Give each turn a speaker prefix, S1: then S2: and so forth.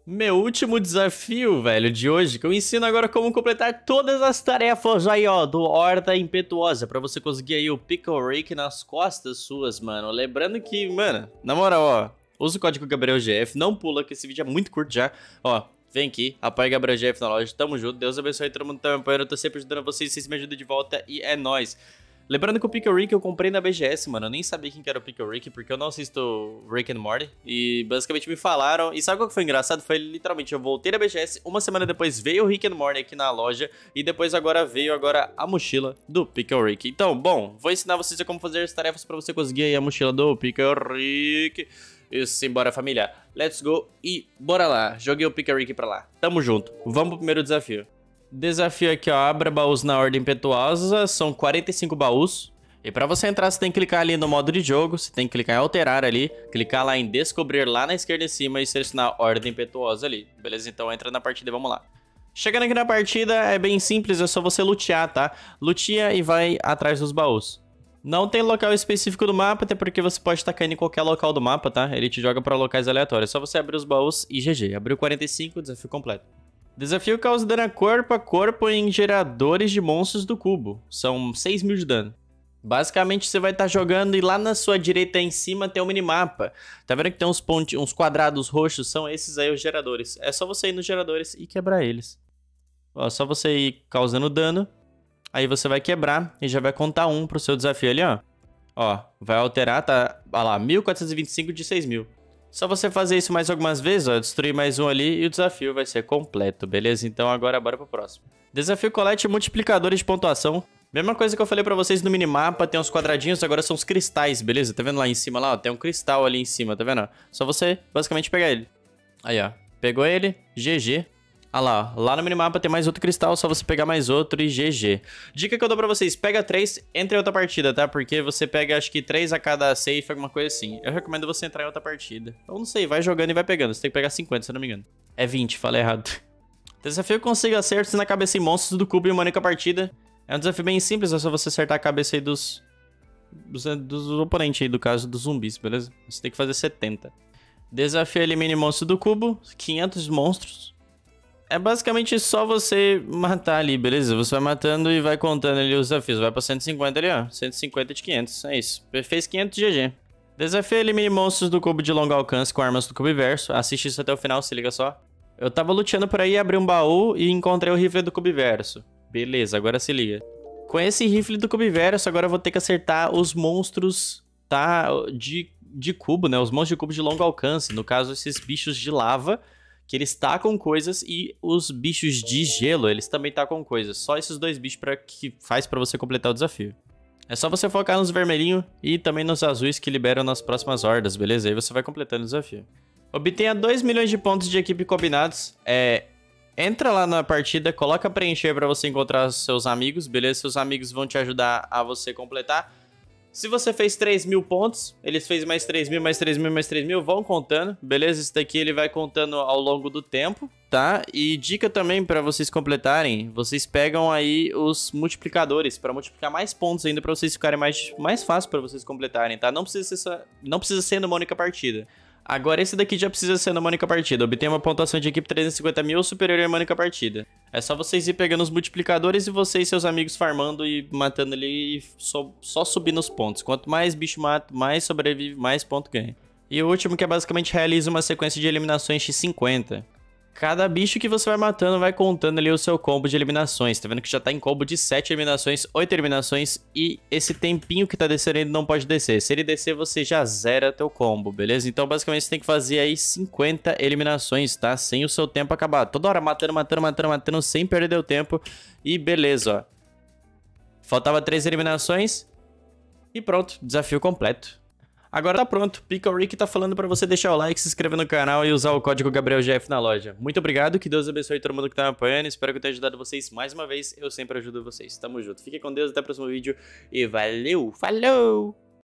S1: Meu último desafio, velho, de hoje, que eu ensino agora como completar todas as tarefas aí, ó, do Horda Impetuosa, pra você conseguir aí o Pickle Rick nas costas suas, mano. Lembrando que, mano, na moral, ó, usa o código GabrielGF, não pula, que esse vídeo é muito curto já, ó. Vem aqui, apoia GabrielGF na loja, tamo junto, Deus abençoe todo mundo que tá me apoiando, eu tô sempre ajudando vocês, vocês me ajudam de volta e é nóis. Lembrando que o Pickle Rick eu comprei na BGS, mano, eu nem sabia quem que era o Pickle Rick, porque eu não assisto Rick and Morty, e basicamente me falaram, e sabe qual que foi engraçado? Foi literalmente, eu voltei da BGS, uma semana depois veio o Rick and Morty aqui na loja, e depois agora veio a mochila do Pickle Rick. Então, bom, vou ensinar vocês a como fazer as tarefas pra você conseguir aí a mochila do Pickle Rick. E simbora, família, let's go e bora lá, joguei o Pickle Rick pra lá, tamo junto, vamos pro primeiro desafio. Desafio aqui, ó, abra baús na ordem impetuosa, são 45 baús. E pra você entrar, você tem que clicar ali no modo de jogo, você tem que clicar em alterar ali, clicar lá em descobrir lá na esquerda em cima e selecionar ordem impetuosa ali. Beleza? Então entra na partida e vamos lá. Chegando aqui na partida, é bem simples, é só você lutear, tá? Lutea e vai atrás dos baús. Não tem local específico do mapa, até porque você pode estar caindo em qualquer local do mapa, tá? Ele te joga pra locais aleatórios. É só você abrir os baús e GG. Abriu 45, desafio completo. Desafio causa dano corpo a corpo em geradores de monstros do cubo. São 6.000 de dano. Basicamente você vai estar jogando e lá na sua direita em cima tem um minimapa. Tá vendo que tem uns quadrados roxos? São esses aí os geradores. É só você ir nos geradores e quebrar eles. Ó, só você ir causando dano. Aí você vai quebrar e já vai contar um pro seu desafio ali, ó. Ó, vai alterar, tá? Olha lá, 1.425 de 6.000. Só você fazer isso mais algumas vezes, ó, destruir mais um ali e o desafio vai ser completo, beleza? Então agora bora pro próximo. Desafio colete multiplicadores de pontuação. Mesma coisa que eu falei pra vocês no minimapa, tem uns quadradinhos, agora são os cristais, beleza? Tá vendo lá em cima lá, ó? Tem um cristal ali em cima, tá vendo? Só você basicamente pegar ele. Aí, ó. Pegou ele, GG. Ah lá, ó. Lá no minimapa tem mais outro cristal, só você pegar mais outro e GG. Dica que eu dou pra vocês, pega 3, entra em outra partida, tá? Porque você pega, acho que 3 a cada safe, alguma coisa assim. Eu recomendo você entrar em outra partida. Eu não sei, vai jogando e vai pegando. Você tem que pegar 50, se eu não me engano. É 20, falei errado. Desafio consiga acertos na cabeça em monstros do cubo em uma única partida. É um desafio bem simples, é só você acertar a cabeça aí dos oponentes aí, do caso dos zumbis, beleza? Você tem que fazer 70. Desafio elimine monstro do cubo, 500 monstros. É basicamente só você matar ali, beleza? Você vai matando e vai contando ali os desafios. Vai pra 150 ali, ó. 150 de 500, é isso. Fez 500 GG. Desafio elimine monstros do cubo de longo alcance com armas do Cubiverso. Assiste isso até o final, se liga só. Eu tava luteando por aí, abri um baú e encontrei o rifle do Cubiverso. Beleza, agora se liga. Com esse rifle do Cubiverso, agora eu vou ter que acertar os monstros, tá? De cubo, né? Os monstros de cubo de longo alcance. No caso, esses bichos de lava, que eles tacam coisas, e os bichos de gelo, eles também tacam coisas. Só esses dois bichos que faz pra você completar o desafio. É só você focar nos vermelhinhos e também nos azuis que liberam nas próximas hordas, beleza? Aí você vai completando o desafio. Obtenha 2 milhões de pontos de equipe combinados. Entra lá na partida, coloca preencher pra você encontrar seus amigos, beleza? Seus amigos vão te ajudar a você completar. Se você fez 3.000 pontos, eles fez mais 3.000, mais 3.000, mais 3.000, vão contando, beleza? Isso daqui ele vai contando ao longo do tempo, tá? E dica também pra vocês completarem, vocês pegam aí os multiplicadores pra multiplicar mais pontos ainda, pra vocês ficarem mais fácil pra vocês completarem, tá? Não precisa ser numa única partida. Agora esse daqui já precisa ser numa única partida. Obtenha uma pontuação de equipe 350.000 ou superior em uma única partida. É só vocês ir pegando os multiplicadores e você e seus amigos farmando e matando ali e só subindo os pontos. Quanto mais bicho mata, mais sobrevive, mais ponto ganha. E o último que é basicamente realiza uma sequência de eliminações de 50. Cada bicho que você vai matando vai contando ali o seu combo de eliminações. Tá vendo que já tá em combo de 7 eliminações, 8 eliminações. E esse tempinho que tá descendo ele não pode descer. Se ele descer, você já zera teu combo, beleza? Então basicamente você tem que fazer aí 50 eliminações, tá? Sem o seu tempo acabar. Toda hora matando, sem perder o tempo. E beleza, ó. Faltava 3 eliminações. E pronto, desafio completo. Agora tá pronto, Pickle Rick tá falando pra você deixar o like, se inscrever no canal e usar o código GabrielGF na loja. Muito obrigado, que Deus abençoe todo mundo que tá me apoiando, espero que eu tenha ajudado vocês mais uma vez, eu sempre ajudo vocês. Tamo junto, fiquem com Deus, até o próximo vídeo e valeu, falou!